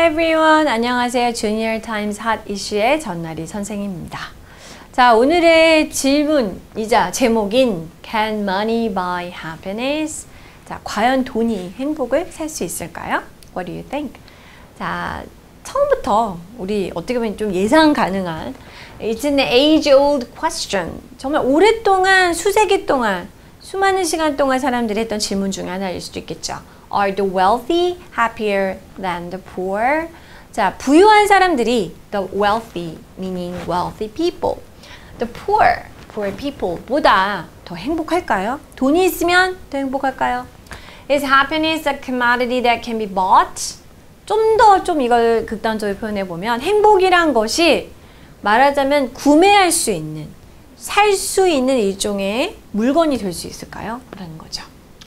everyone. 안녕하세요. 주니어 타임스 핫 이슈의 전나리 선생님입니다. 자, 오늘의 질문이자 제목인 Can money buy happiness? 자, 과연 돈이 행복을 살 수 있을까요? What do you think? 자, 처음부터 우리 어떻게 보면 좀 예상 가능한 It's an age-old question. 정말 오랫동안, 수세기 동안, 수많은 시간 동안 사람들이 했던 질문 중에 하나일 수도 있겠죠. Are the wealthy happier than the poor? 자, 부유한 사람들이 the wealthy, meaning wealthy people. The poor people 보다 더 행복할까요? 돈이 있으면 더 행복할까요? Is happiness a commodity that can be bought? 좀 이걸 극단적으로 표현해 보면 행복이란 것이 말하자면 구매할 수 있는, 살 수 있는 일종의 물건이 될 수 있을까요? 라는 거죠.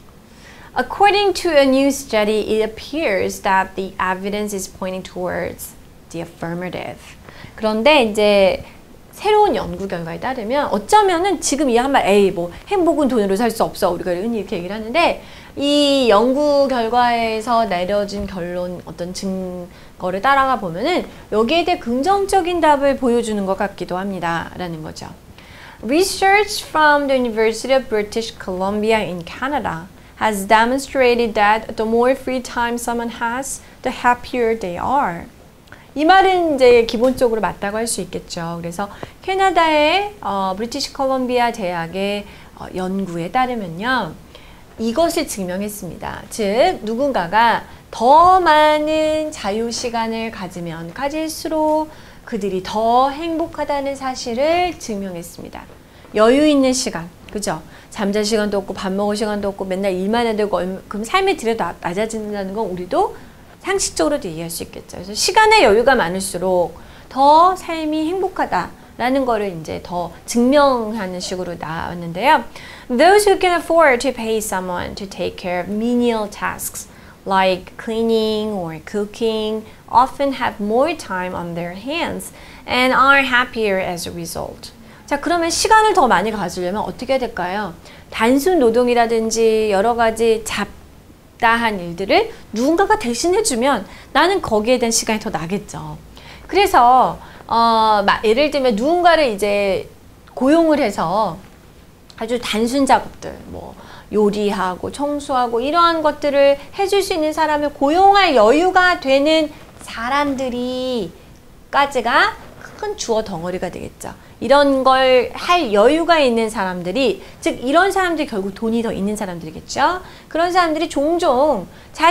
According to a new study, it appears that the evidence is pointing towards the affirmative. 그런데 이제 새로운 연구 결과에 따르면 어쩌면은 지금 이 한말 뭐 행복은 돈으로 살 수 없어 우리가 흔히 이렇게 얘기를 하는데 이 연구 결과에서 내려진 결론 어떤 증거를 따라가 보면은 여기에 대해 긍정적인 답을 보여주는 것 같기도 합니다 라는 거죠. Research from the University of British Columbia in Canada has demonstrated that the more free time someone has, the happier they are. 이 말은 이제 기본적으로 맞다고 할 수 있겠죠. 그래서 캐나다의 브리티시 콜롬비아 대학의 연구에 따르면요. 이것을 증명했습니다. 즉 누군가가 더 많은 자유 시간을 가지면 가질수록 그들이 더 행복하다는 사실을 증명했습니다. 여유 있는 시간, 그죠? 잠잘 시간도 없고 밥 먹을 시간도 없고 맨날 일만 해야 되고 그럼 삶의 질이 낮아진다는 건 우리도 상식적으로도 이해할 수 있겠죠. 그래서 시간의 여유가 많을수록 더 삶이 행복하다라는 거를 이제 더 증명하는 식으로 나왔는데요. Those who can afford to pay someone to take care of menial tasks like cleaning or cooking often have more time on their hands and are happier as a result. 자, 그러면 시간을 더 많이 가지려면 어떻게 해야 될까요? 단순 노동이라든지 여러 가지 잡다한 일들을 누군가가 대신해주면 나는 거기에 대한 시간이 더 나겠죠. 그래서 예를 들면 누군가를 이제 고용을 해서 아주 단순 작업들, 뭐 요리하고 청소하고 이러한 것들을 해줄 수 있는 사람을 고용할 여유가 되는 사람들이까지가 큰 주어 덩어리가 되겠죠. 이런 걸 할 여유가 있는 사람들이, 즉 이런 사람들이 결국 돈이 더 있는 사람들이겠죠. 그런 사람들이 종종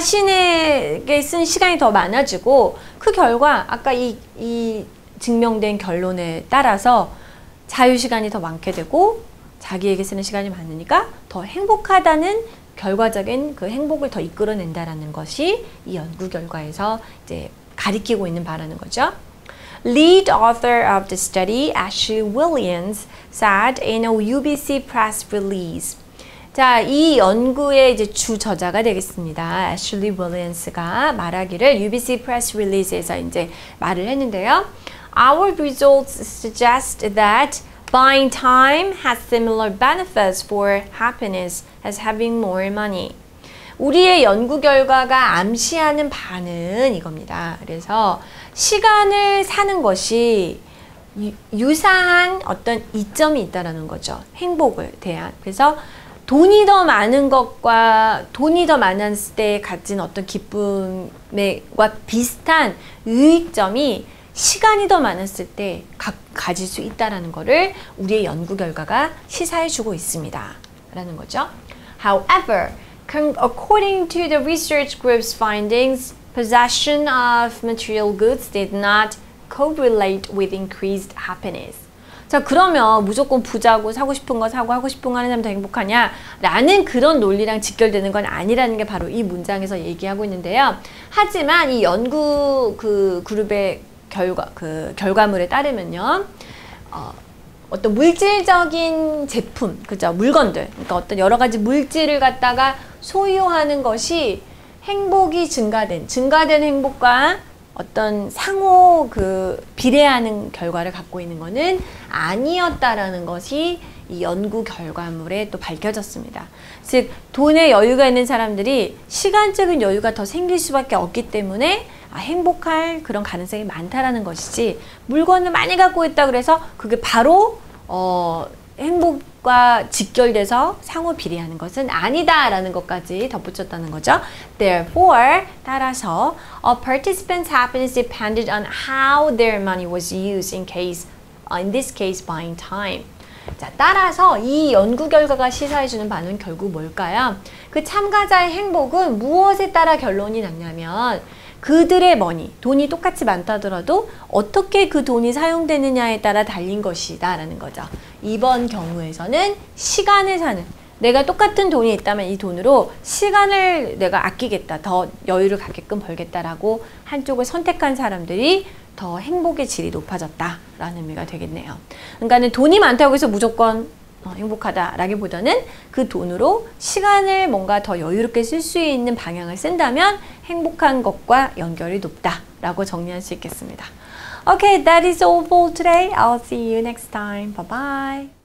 자신에게 쓴 시간이 더 많아지고 그 결과 아까 이 증명된 결론에 따라서 자유시간이 더 많게 되고 자기에게 쓰는 시간이 많으니까 더 행복하다는 결과적인 그 행복을 더 이끌어낸다라는 것이 이 연구 결과에서 이제 가리키고 있는 바라는 거죠. Lead author of the study, Ashley Williams, said in a UBC press release. 자, 이 연구의 이제 주 저자가 되겠습니다. Ashley Williams가 말하기를 UBC press release에서 이제 말을 했는데요. Our results suggest that buying time has similar benefits for happiness as having more money. 우리의 연구 결과가 암시하는 바는 이겁니다. 그래서 시간을 사는 것이 유사한 어떤 이점이 있다라는 거죠. 행복을 대한. 그래서 돈이 더 많은 것과 돈이 더 많았을 때 가진 어떤 기쁨과 비슷한 유익점이 시간이 더 많았을 때 가질 수 있다라는 거를 우리의 연구 결과가 시사해주고 있습니다. 라는 거죠. However, according to the research group's findings, possession of material goods did not correlate with increased happiness. 자, 그러면 무조건 부자고 사고 싶은 거 사고 하고 싶은 거 하는 사람이 더 행복하냐? 라는 그런 논리랑 직결되는 건 아니라는 게 바로 이 문장에서 얘기하고 있는데요. 하지만 이 연구 그룹의 결과물에 따르면요. 어떤 물질적인 제품, 그죠? 물건들, 그러니까 어떤 여러 가지 물질을 갖다가 소유하는 것이 행복이 증가된 행복과 어떤 상호 비례하는 결과를 갖고 있는 것은 아니었다라는 것이 이 연구 결과물에 또 밝혀졌습니다. 즉 돈에 여유가 있는 사람들이 시간적인 여유가 더 생길 수밖에 없기 때문에 행복할 그런 가능성이 많다라는 것이지 물건을 많이 갖고 있다 그래서 그게 바로 행복과 직결돼서 상호 비례하는 것은 아니다라는 것까지 덧붙였다는 거죠. Therefore, 따라서 a participant's happiness depended on how their money was used in this case buying time. 자, 따라서 이 연구 결과가 시사해주는 바는 결국 뭘까요? 그 참가자의 행복은 무엇에 따라 결론이 났냐면 그들의 돈이 똑같이 많다더라도 어떻게 그 돈이 사용되느냐에 따라 달린 것이다 라는 거죠. 이번 경우에서는 시간을 사는, 내가 똑같은 돈이 있다면 이 돈으로 시간을 내가 아끼겠다, 더 여유를 갖게끔 벌겠다라고 한쪽을 선택한 사람들이 더 행복의 질이 높아졌다라는 의미가 되겠네요. 그러니까는 돈이 많다고 해서 무조건 행복하다라기보다는 그 돈으로 시간을 뭔가 더 여유롭게 쓸 수 있는 방향을 쓴다면 행복한 것과 연결이 높다라고 정리할 수 있겠습니다. Okay, that is all for today. I'll see you next time. Bye bye.